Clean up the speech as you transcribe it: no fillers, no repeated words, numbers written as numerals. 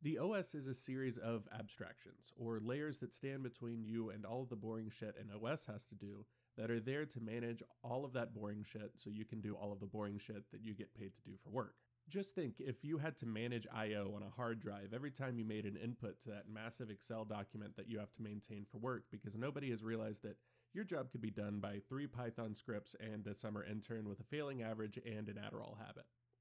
The OS is a series of abstractions, or layers that stand between you and all of the boring shit an OS has to do, that are there to manage all of that boring shit so you can do all of the boring shit that you get paid to do for work. Just think if you had to manage I/O on a hard drive every time you made an input to that massive Excel document that you have to maintain for work, because nobody has realized that your job could be done by 3 Python scripts and a summer intern with a failing average and an Adderall habit.